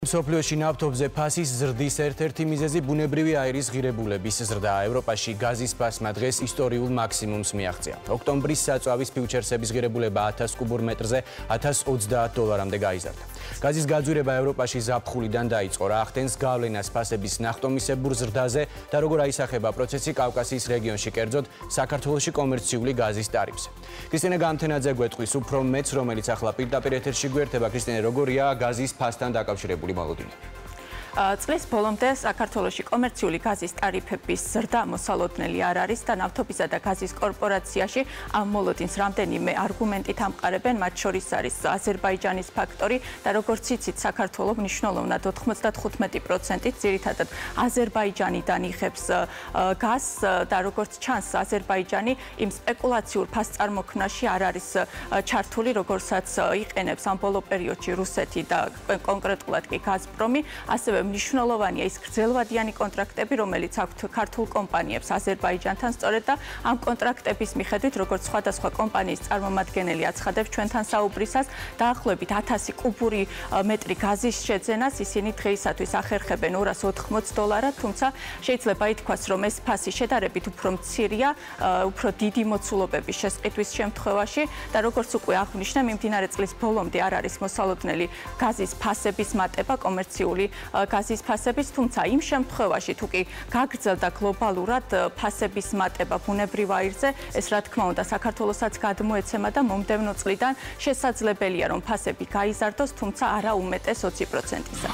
მსოფლიოში ნავთობზე ფასის ზრდის ერთ-ერთი მიზეზი ბუნებრივი აირის ღირებულების ზრდაა. ევროპაში გაზის ფასმა დღეს ისტორიულ მაქსიმუმს მიაღწია. ოქტომბრის საწვავის ფიუჩერსების ღირებულება 1000 კუბურ მეტრზე $1030-მდე გაიზარდა. გაზის გაძვირება ევროპაში ზაფხულიდან დაიწყო, რა ახდენს გავლენას ფასების ნახტომისებურ ზრდაზე და როგორ აისახება პროცესი კავკასიის რეგიონში, კერძოდ საქართველოში კომერციული გაზის ტარიფზე. კრისტინე გამთენაძე გვეტყვის უფრო მეც, რომელიც ახლა პირდაპირ ეთერში გვერდება. კრისტინე, როგორია გაზის ფასთან დაკავშირებული მოლოდინი? წლის ბოლომდე საქართველოში კომერციული გაზის ტარიფების ზრდა მოსალოდნელი არ არის და ნავთობისა და გაზის კორპორაციაში ამ მოლოდინს რამდენიმე არგუმენტით ამყარებენ, მათ შორის არის აზერბაიჯანის ფაქტორი და როგორც იცით, საქართველო მნიშვნელოვნად 95%-ით ძირითადად აზერბაიჯანიდან იღებს გაზს და როგორც ჩანს, აზერბაიჯანი იმ სპეკულაციურ ფასწარმოქმნაში არ არის ჩართული, როგორცაც იყენებს ამ ბოლო პერიოდში რუსეთი და კონკრეტულად კი გაზპრომი, ასევე მნიშვნელოვანია ის გრძელვადიანი კონტრაქტები, რომელიც აქვთ ქართულ კომპანიებს აზერბაიჯანთან, სწორედ და ამ კონტრაქტების მიხედვით, როგორც სხვადასხვა კომპანიის წარმომადგენელი აცხადებს ჩვენთან საუბრისას, დაახლოებით 1000 კუბური მეტრი გაზის შეძენას ისინი დღეისათვის ახერხებენ $280, თუმცა შეიძლება ითქვას, რომ ეს ფასი შედარებით უფრო მცირეა, უფრო დიდი მოცულობების შესყიდვის შემთხვევაში და როგორც უკვე აღვნიშნე, მიმდინარე წლის ბოლომდე არ არის მოსალოდნელი გაზის ფასების მატება კომერციული გაზის ფასების, თუმცა იმ შემთხვევაში თუ კი გაგრძელდა გლობალურად ფასების მატება ბუნებრივ აირზე, ეს რა თქმა უნდა საქართველოსაც გადმოეცემა და მომდევნო წლიდან შესაძლებელია რომ ფასები გაიზარდოს, თუმცა არა უმეტეს 20%-ისა.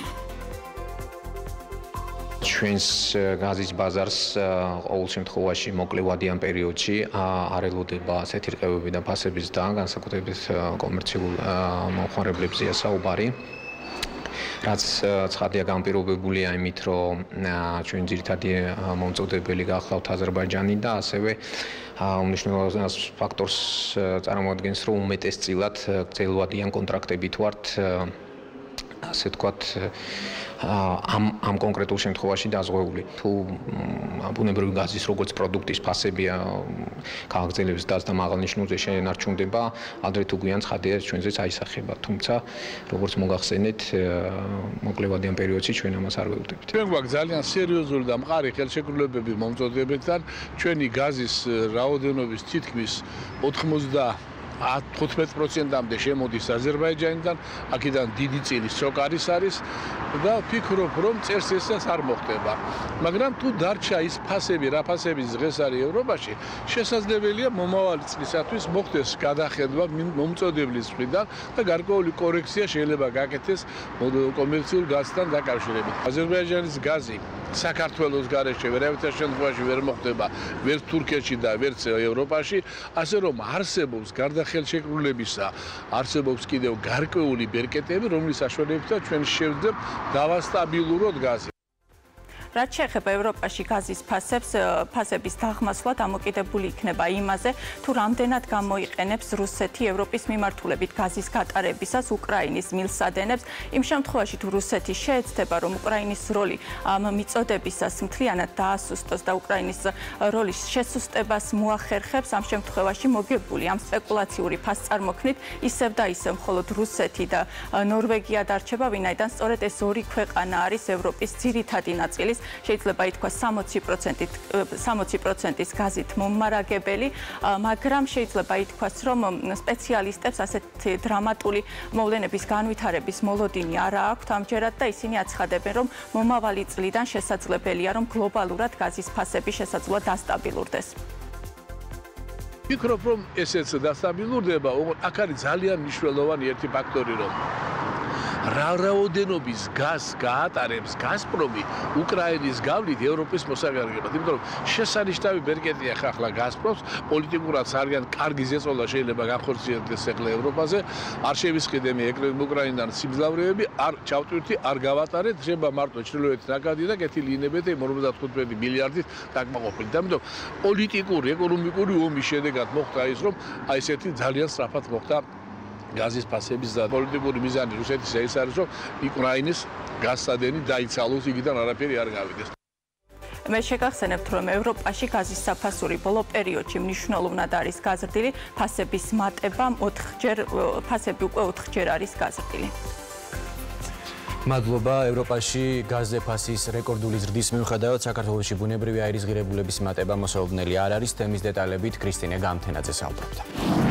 ჩვენს გაზის ბაზარს ყოველ შემთხვევაში მოკლევადიან პერიოდში არ ელოდება ასეთი რყევები და ფასების და განსაკუთრებით კომერციულ მომხმარებლებზეა საუბარი. რაც ცხადია განპირობებულია იმით, რომ ჩვენ ძირითადი მომწოდებელი გახლავთ აზერბაიჯანი და ასევე უმნიშვნელოვანეს ფაქტორს წარმოადგენს, რომ უმეტესწილად გრძელვადიან კონტრაქტებით ვართ ასე ვთქვათ ამ კონკრეტულ შემთხვევაში დაზღვეული. თუ ბუნებრივი გაზის როგორც პროდუქტის ფასები გააგრძელებს დას და მაღალ ნიშნულზე შეენარჩუნდება, ადრე თუ გვიან ცხადია ჩვენზეც აისახება. თუმცა როგორც მოგახსენეთ, მოკლევადიან პერიოდში ჩვენ ამას არ ვეუბნებით. ჩვენ გვაქვს ძალიან სერიოზული და მყარი ხელშეკრულებები მომწოდებებთან, ჩვენი გაზის რაოდენობის თითქმის 15%-მდე შემოდის აზერბაიჯანიდან, აქედან დიდი წილი სოკარის არის და ფიქრობ, რომ წერს ესაც არ მოხდება. მაგრამ თუ დარჩა ის ფასები, რა ფასების დღეს არის ევროპაში, შესაძლებელია მომავალი წლისათვის მოხდეს გადახედვა მომწოდებლის მხრიდან და გარკვეული კორექცია შეიძლება გაკეთდეს კომერციულ გაზთან დაკავშირებით. აზერბაიჯანის გაზი საქართველოს გარეშე ვერავითარ შემთხვევაში ვერ მოხდება, ვერც თურქეთში და ვერც ევროპაში, ასე რომ არსებობს გარდა ხელშეკრულებისა, არსებობს კიდევ გარკვეული ბერკეტები, რომლის საშუალებითაც ჩვენ შევძლებთ დავასტაბილუროთ გაზი. რაც შეეხება ევროპაში გაზის ფასების დაღმასვლა დამოკიდებული იქნება იმაზე, თუ რამდენად გამოიყენებს რუსეთი ევროპის მიმართულებით გაზის გატარებისას უკრაინის მილსადენებს. იმ შემთხვევაში, თუ რუსეთი შეეცდება, რომ უკრაინის როლი ამ მიწოდებისას მთლიანად დაასუსტოს და უკრაინის როლის შესუსტებას მოახერხებს, ამ შემთხვევაში მოგებული ამ სპეკულაციური ფასწარმოქმნით ისევ და ისევ მხოლოდ რუსეთი და ნორვეგია დარჩება, ვინაიდან სწორედ ეს ორი ქვეყანა არის ევროპის ძირითადი ნაწილის შეიძლება ითქვას 60%-ის გაზით მომარაგებელი, მაგრამ შეიძლება ითქვას, რომ სპეციალისტებს ასეთი დრამატული მოვლენების განვითარების მოლოდინი არ აქვთ ამჯერად და ისინი აცხადებენ, რომ მომავალი წლიდან შესაძლებელია, რომ გლობალურად გაზის ფასები შესაძლოა დასტაბილურდეს. ვფიქრობ, რომ ესეც დასტაბილურდება, აქ არის ძალიან მნიშვნელოვანი ერთი ფაქტორი, რომ რა რაოდენობის გაზს გაატარებს გაზპრომი უკრაინის გავლით ევროპის მოსაგანგებად. იმიტომ რომ შესანიშნავი ბერკეტია ახლა გაზპრომს, პოლიტიკურად ძალიან კარგი ზეწოლა შეიძლება განხორციელდეს ახლა ევროპაზე. არ შევისყიდე მე უკრაინიდან სიმძლავრეები, არ ჩავტვირთი, არ გავატარეთ, შეიძლება მარტო ჩრდილოეთ ნაკადი და კეთილი ინებეთე 55 მილიარდით დაკმაყოფილდა. ამიტომ პოლიტიკური, ეკონომიკური ომის შედეგად მოხდა ის, რომ აი ესეთი ძალიან სწრაფად მოხდა გაზის ფასების და პოლიტიკური მიზანი რუსეთის ეს არის, რომ უკრაინის გაზსადენი დაიცალოს, იქიდან არაფერი არ გავიდეს. მე შეგახსენებთ, რომ ევროპაში გაზის საფასური ბოლო პერიოდში მნიშვნელოვნად არის გაზრდილი, ფასების მატება ფასები უკვე 4 ჯერ არის გაზრდილი. მადლობა. ევროპაში გაზზე ფასის რეკორდული ზრდის მიუხედავად საქართველოში ბუნებრივი აირის ღირებულების მატება მოსალოდნელი არ არის. თემის დეტალებით ქრისტინე გამთენაძე საუბრობდა.